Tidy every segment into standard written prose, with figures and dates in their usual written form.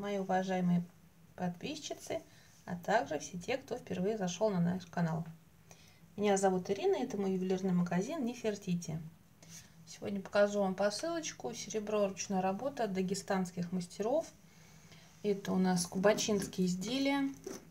мои уважаемые подписчицы, а также все те, кто впервые зашел на наш канал. Меня зовут Ирина, это мой ювелирный магазин Нефертити. Сегодня покажу вам посылочку серебро ручная работа от дагестанских мастеров. Это у нас кубачинские изделия,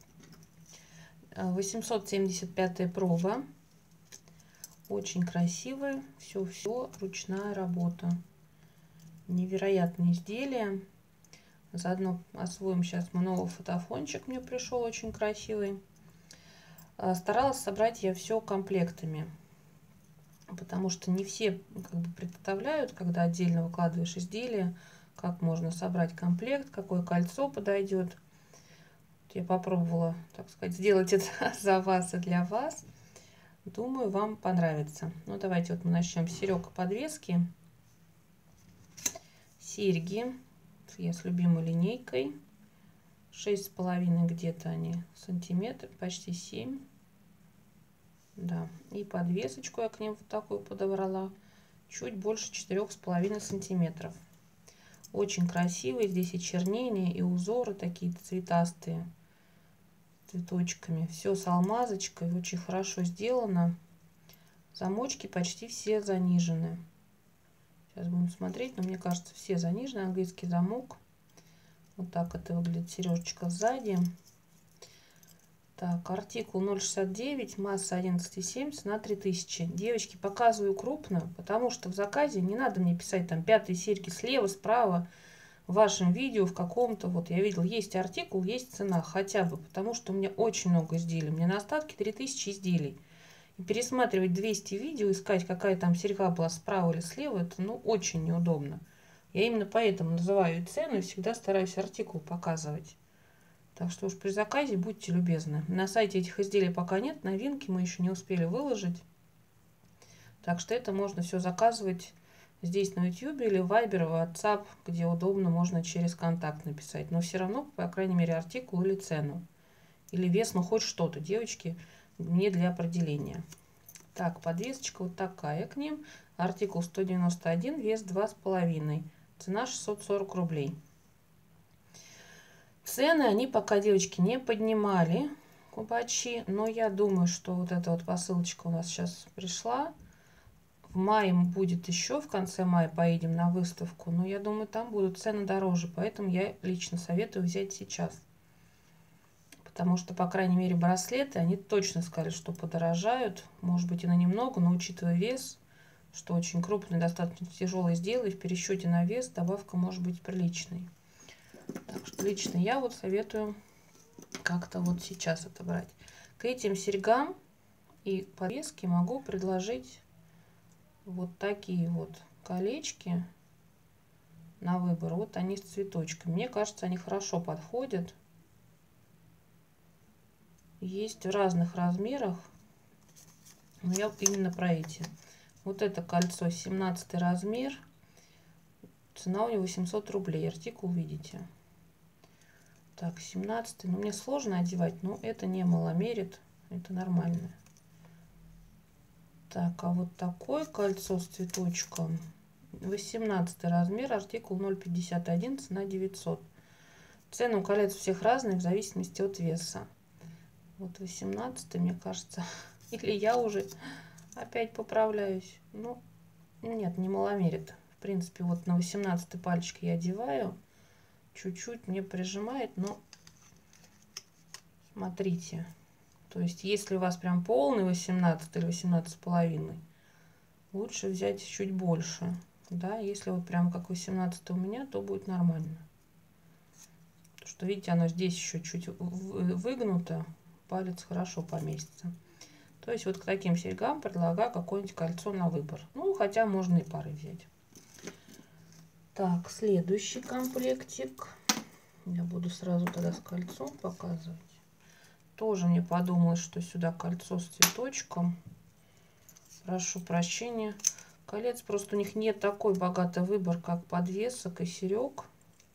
875 проба. Очень красивые, все ручная работа. Невероятные изделия. Заодно освоим сейчас мы новый фотофончик, мне пришел очень красивый. Старалась собрать я все комплектами, потому что не все представляют, когда отдельно выкладываешь изделие, как можно собрать комплект, какое кольцо подойдет. Я попробовала, так сказать, сделать это за вас и для вас. Думаю, вам понравится. Ну, давайте вот мы начнем с серег и подвески. Серьги. Я с любимой линейкой. 6,5 где-то они сантиметров, почти 7. Да. И подвесочку я к ним вот такую подобрала. Чуть больше 4,5 сантиметров. Очень красивые. Здесь и чернения, и узоры такие цветастые. Цветочками. Все с алмазочкой. Очень хорошо сделано. Замочки почти все занижены. Сейчас будем смотреть, но мне кажется, все занижены. Английский замок. Вот так это выглядит сережечка сзади. Так, артикул 0,69, масса 11,7, цена 3000. Девочки, показываю крупно, потому что в заказе не надо мне писать там пятые серьги слева, справа. В вашем видео, в каком-то, вот я видел, есть артикул, есть цена хотя бы, потому что у меня очень много изделий. Мне на остатке 3000 изделий. И пересматривать 200 видео, искать, какая там серьга была справа или слева, это ну очень неудобно. Я именно поэтому называю цену и всегда стараюсь артикул показывать. Так что уж при заказе будьте любезны. На сайте этих изделий пока нет, новинки мы еще не успели выложить. Так что это можно все заказывать здесь на YouTube или в Viber, в WhatsApp, где удобно, можно через контакт написать. Но все равно, по крайней мере, артикул или цену. Или вес, ну хоть что-то, девочки, не для определения. Так, подвесочка вот такая к ним. Артикул 191, вес 2,5. Цена 640 рублей. Цены они пока, девочки, не поднимали, кубачи. Но я думаю, что вот эта вот посылочка у нас сейчас пришла. В мае будет еще, в конце мая поедем на выставку. Но я думаю, там будут цены дороже. Поэтому я лично советую взять сейчас. Потому что, по крайней мере, браслеты, они точно сказали, что подорожают. Может быть и на немного, но учитывая вес, что очень крупный, достаточно тяжелый изделие, в пересчете на вес добавка может быть приличной. Так что лично я вот советую как-то вот сейчас это брать. К этим серьгам и подвеске могу предложить вот такие вот колечки на выбор. Вот они с цветочками. Мне кажется, они хорошо подходят. Есть в разных размерах, но я именно про эти. Вот это кольцо 17 размер, цена у него 800 рублей, артикул видите. Так, 17, ну мне сложно одевать, но это не маломерит, это нормально. Так, а вот такое кольцо с цветочком, 18 размер, артикул 0,51, цена 900. Цены у колец у всех разные в зависимости от веса. Вот 18, мне кажется, или я уже опять поправляюсь. Ну, нет, не маломерит. В принципе, вот на 18 пальчик я одеваю. Чуть-чуть мне прижимает, но смотрите. То есть, если у вас прям полный 18 или 18,5, лучше взять чуть больше. Да, если вот прям как 18 у меня, то будет нормально. Потому что, видите, оно здесь еще чуть выгнуто. Палец хорошо поместится. То есть вот к таким серьгам предлагаю какое-нибудь кольцо на выбор. Ну, хотя можно и пары взять. Так, следующий комплектик. Я буду сразу тогда с кольцом показывать. Тоже мне подумалось, что сюда кольцо с цветочком. Прошу прощения. Колец просто у них нет такой богатый выбор, как подвесок и серег.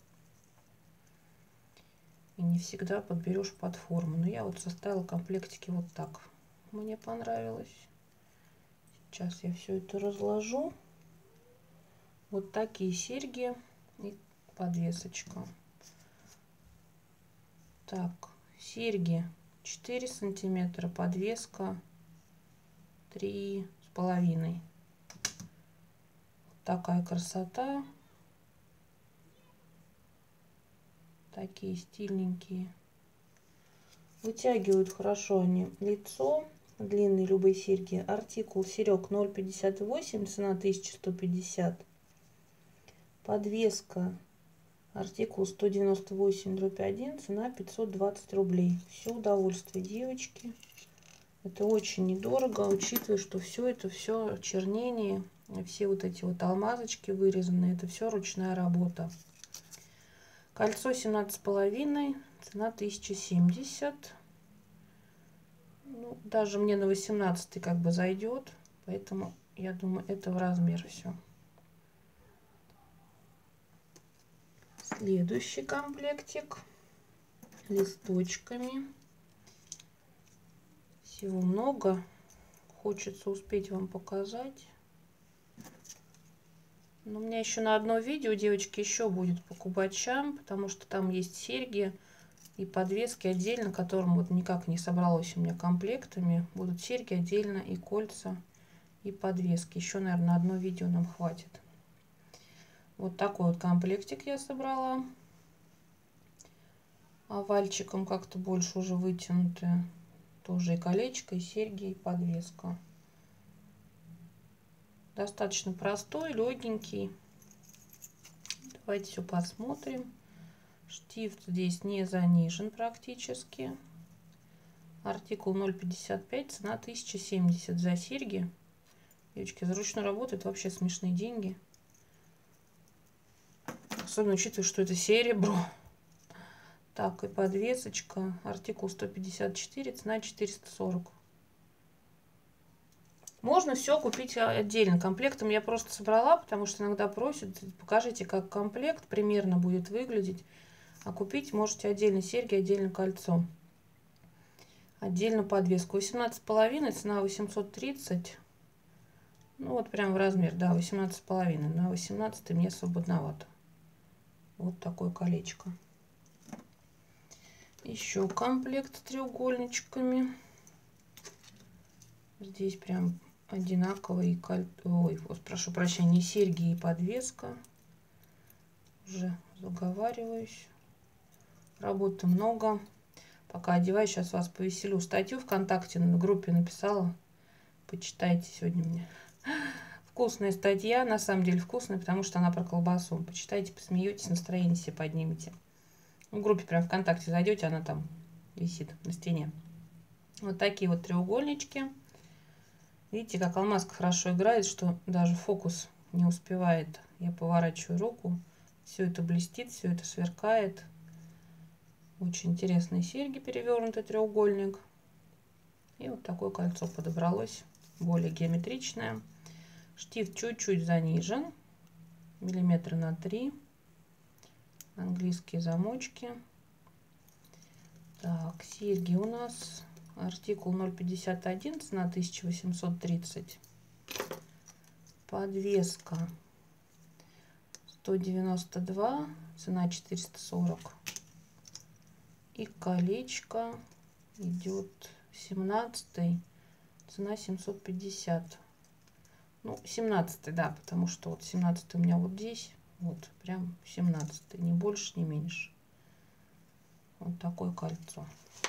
И не всегда подберешь под форму. Но я вот составила комплектики вот так. Мне понравилось. Сейчас я все это разложу. Вот такие серьги и подвесочка. Так, серьги 4 сантиметра, подвеска 3,5. Такая красота. Такие стильненькие. Вытягивают хорошо они лицо. Длинные любые серьги. Артикул серег 0,58, цена 1150. Подвеска. Артикул 198/1, цена 520 рублей. Все удовольствие, девочки. Это очень недорого, учитывая, что все это все чернение, все вот эти вот алмазочки вырезанные, это все ручная работа. Кольцо 17,5, цена 1070. Ну, даже мне на 18 как бы зайдет, поэтому я думаю, это в размер все. Следующий комплектик листочками. Всего много. Хочется успеть вам показать. Но у меня еще на одно видео, девочки, еще будет по кубачам, потому что там есть серьги и подвески отдельно, которым вот никак не собралось у меня комплектами. Будут серьги отдельно и кольца, и подвески. Еще, наверное, на одно видео нам хватит. Вот такой вот комплектик я собрала. Овальчиком как-то больше уже вытянутые. Тоже и колечко, и серьги, и подвеска. Достаточно простой, легенький. Давайте все посмотрим. Штифт здесь не занижен практически. Артикул 0,55, цена 1070 за серьги. Девочки, за ручной работы это вообще смешные деньги. Особенно учитывая, что это серебро. Так, и подвесочка. Артикул 154, цена 440. Можно все купить отдельно. Комплектом я просто собрала, потому что иногда просят, покажите, как комплект примерно будет выглядеть. А купить можете отдельно серьги, отдельно кольцо. Отдельно подвеску. 18,5, цена 830. Ну вот прям в размер, да, 18,5. На 18 мне свободновато. Вот такое колечко. Еще комплект с треугольничками. Здесь прям одинаковые, ой, вот, прошу прощения, серьги и подвеска. Уже заговариваюсь. Работы много. Пока одеваюсь, сейчас вас повеселю. Статью ВКонтакте на группе написала. Почитайте сегодня мне. Вкусная статья, на самом деле вкусная, потому что она про колбасу. Почитайте, посмеетесь, настроение себе поднимете. В группе прям ВКонтакте зайдете, она там висит на стене. Вот такие вот треугольнички. Видите, как алмазка хорошо играет, что даже фокус не успевает. Я поворачиваю руку, все это блестит, все это сверкает. Очень интересные серьги, перевернутый треугольник. И вот такое кольцо подобралось, более геометричное. Штифт чуть-чуть занижен, миллиметра на 3. Английские замочки. Так, серьги у нас. Артикул 0,51, цена 1830. Подвеска 192, цена 440. И колечко идет 17, цена 750. Ну, 17, да, потому что вот 17 у меня вот здесь. Вот, прям 17, ни больше, ни меньше. Вот такое кольцо.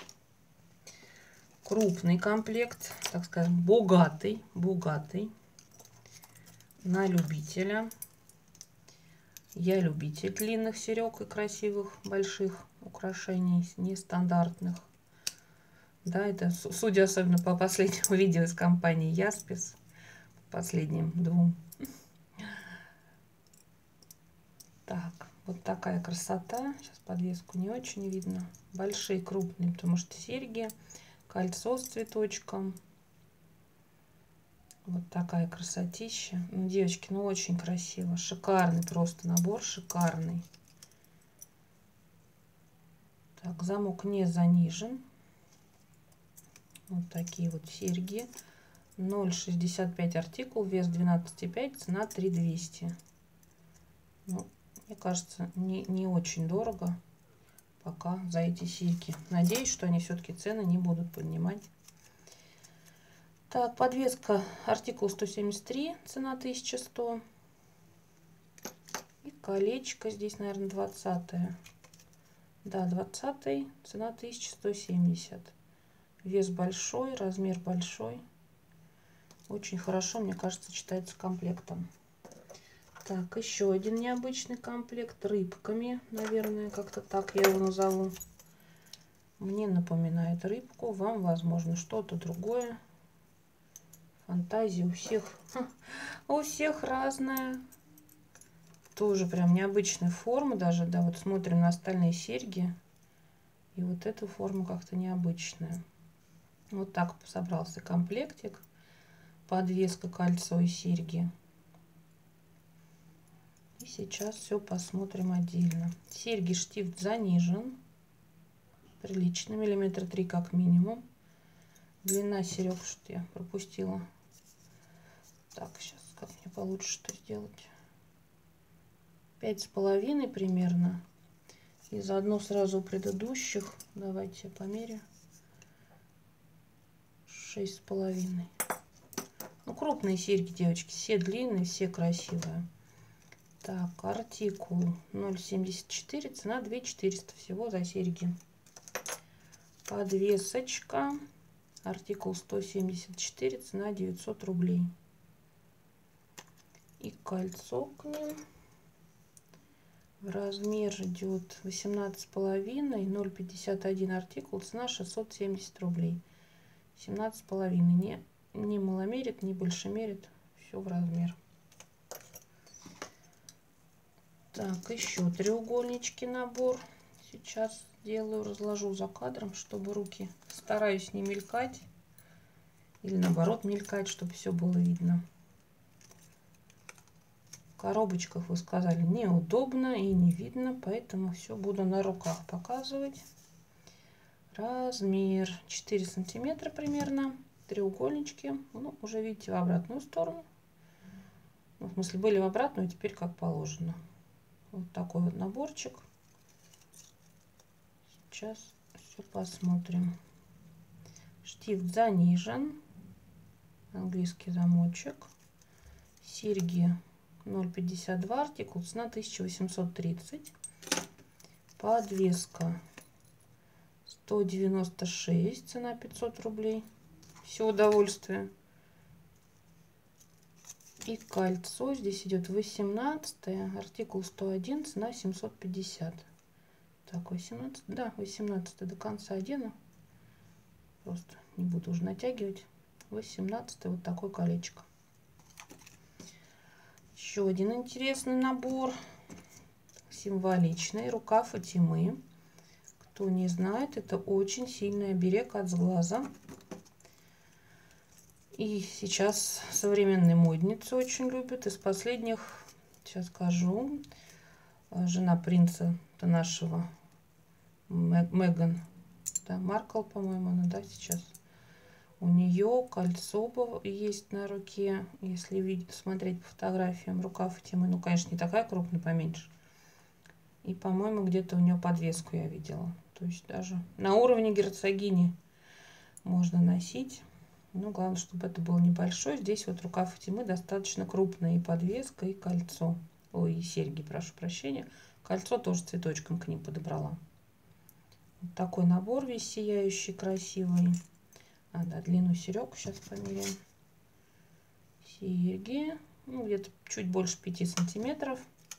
Крупный комплект, так скажем, богатый, на любителя. Я любитель длинных серег и красивых больших украшений, нестандартных. Да, это судя особенно по последнему видео из компании Jaspis, последним двум. Так, вот такая красота. Сейчас подвеску не очень видно. Большие, крупные, потому что серьги. Кольцо с цветочком. Вот такая красотища. Ну, девочки, ну очень красиво. Шикарный просто набор, шикарный. Так, замок не занижен. Вот такие вот серьги. 0,65 артикул, вес 12,5, цена 3200. Ну, мне кажется, не очень дорого. пока за эти серьги. Надеюсь, что они все-таки цены не будут поднимать. Так, подвеска артикул 173, цена 1100. И колечко здесь, наверное, 20-е. Да, 20-й, цена 1170. Вес большой, размер большой. Очень хорошо, мне кажется, читается комплектом. Так, еще один необычный комплект рыбками, наверное, как-то так я его назову. Мне напоминает рыбку, вам, возможно, что-то другое. Фантазия у всех разная. Тоже прям необычная форма даже, да, вот смотрим на остальные серьги. И вот эта форма как-то необычная. Вот так собрался комплектик. Подвеска, кольцо и серьги. И сейчас все посмотрим отдельно. Серьги, штифт занижен. Прилично, миллиметра 3 как минимум. Длина серег, что я пропустила. Так, сейчас как мне получше что сделать. 5,5 примерно. И заодно сразу у предыдущих. Давайте я померяю. 6,5. Ну, крупные серьги, девочки. Все длинные, все красивые. Так, артикул 0,74. Цена 2400 всего за серьги. Подвесочка. Артикул 174. Цена 900 рублей. И кольцо к ним. Размер идет 18,5, 0,51 артикул, цена 670 рублей. 17,5. Не маломерит, не большемерит, все в размер. Так, еще треугольнички набор. Сейчас делаю, разложу за кадром, чтобы руки, стараюсь не мелькать. Или наоборот мелькать, чтобы все было видно. В коробочках, вы сказали, неудобно и не видно, поэтому все буду на руках показывать. Размер 4 сантиметра примерно. Треугольнички. Ну, уже видите в обратную сторону. Ну, в смысле, были в обратную, теперь как положено. Вот такой вот наборчик. Сейчас все посмотрим. Штифт занижен. Английский замочек. Серьги 0,52 артикул, цена 1830. Подвеска 196, цена 500 рублей. Все удовольствие. И кольцо здесь идет 18, артикул 101, цена 750. Так, 18, да, 18 до конца одену. Просто не буду уже натягивать. 18 вот такое колечко. Еще один интересный набор. Символичный. Рука Фатимы. Кто не знает, это очень сильный оберег от сглаза. И сейчас современные модницы очень любят. Из последних, сейчас скажу, жена принца нашего, Меган, да, Маркл, по-моему, она, да, сейчас. У нее кольцо есть на руке, если видеть, смотреть по фотографиям, рука Фатимы, ну, конечно, не такая крупная, поменьше. И, по-моему, где-то у нее подвеску я видела. То есть даже на уровне герцогини можно носить. Но главное, чтобы это было небольшое. Здесь вот рука Фатимы достаточно крупная. И подвеска, и кольцо. Ой, и серьги, прошу прощения. Кольцо тоже цветочком к ним подобрала. Вот такой набор весь сияющий, красивый. А, да, длину серег сейчас померяем. Серьги. Ну, где-то чуть больше 5 сантиметров.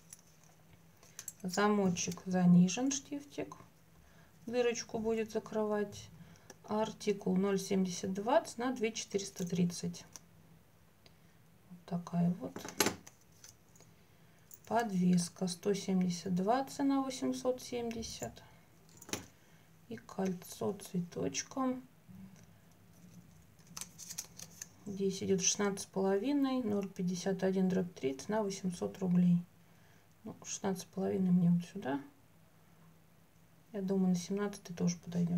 Замочек занижен, штифтик. Дырочку будет закрывать. Артикул 0,72, цена 2430. Вот такая вот. Подвеска 172, цена 870. И кольцо цветочком. Здесь идет 16,5, 0,51/3, цена 800 рублей. Ну, 16,5 мне вот сюда. Я думаю, на 17 тоже подойдет.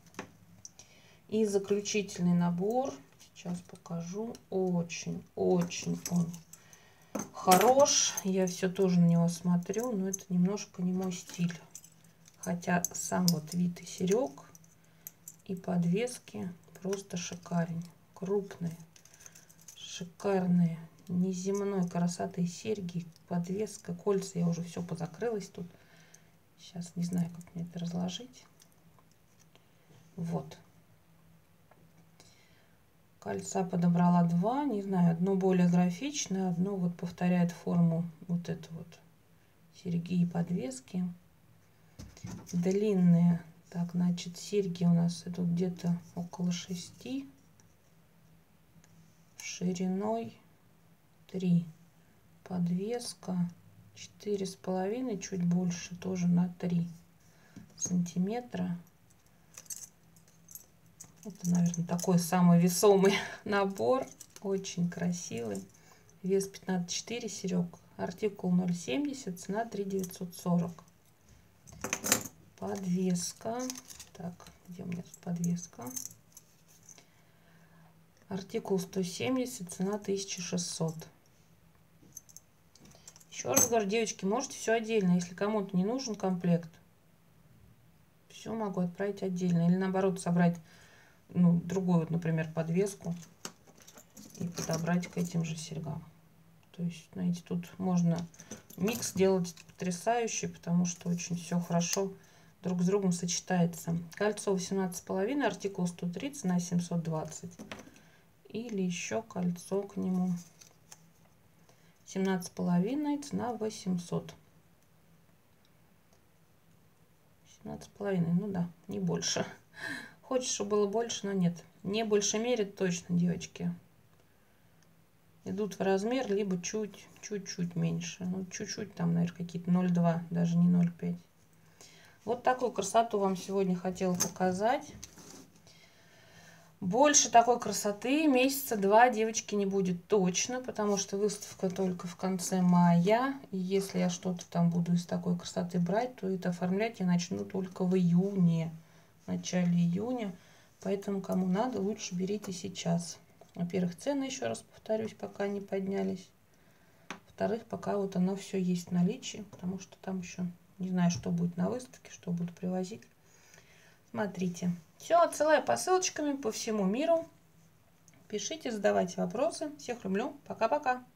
И заключительный набор. Сейчас покажу. Очень он хорош. Я все тоже на него смотрю, но это немножко не мой стиль. Хотя сам вот вид и серег, и подвески просто шикарен. Крупные, шикарные, неземной красоты серьги, подвеска, кольца. Я уже все позакрылась тут. Сейчас не знаю, как мне это разложить. Вот. Кольца подобрала два. Не знаю, одно более графичное, одно вот повторяет форму вот эту вот серьги и подвески. Длинные. Так, значит, серьги у нас идут где-то около 6, шириной 3. Подвеска 4,5, чуть больше, тоже на 3 сантиметра. Это, наверное, такой самый весомый набор. Очень красивый. Вес 15,4 серег. Артикул 0,70, цена 3,940. Подвеска. Так, где у меня тут подвеска? Артикул 170, цена 1600. Еще раз говорю, девочки, можете все отдельно. Если кому-то не нужен комплект, все могу отправить отдельно. Или наоборот собрать, ну, другую, вот, например, подвеску и подобрать к этим же серьгам. То есть, знаете, тут можно микс делать потрясающий, потому что очень все хорошо друг с другом сочетается. Кольцо 18,5, артикул 130 на 720. Или еще кольцо к нему 17,5, цена 800. 17,5, ну да, не больше. Хочешь, чтобы было больше, но нет. Не больше мерит точно, девочки. Идут в размер, либо чуть-чуть меньше. Ну, чуть-чуть там, наверное, какие-то 0,2, даже не 0,5. Вот такую красоту вам сегодня хотела показать. Больше такой красоты месяца 2, девочки, не будет точно, потому что выставка только в конце мая. И если я что-то там буду из такой красоты брать, то это оформлять я начну только в июне, в начале июня. Поэтому, кому надо, лучше берите сейчас. Во-первых, цены, еще раз повторюсь, пока не поднялись. Во-вторых, пока вот оно все есть в наличии, потому что там еще не знаю, что будет на выставке, что буду привозить. Смотрите. Все, отсылаю посылочками по всему миру. Пишите, задавайте вопросы. Всех люблю. Пока-пока.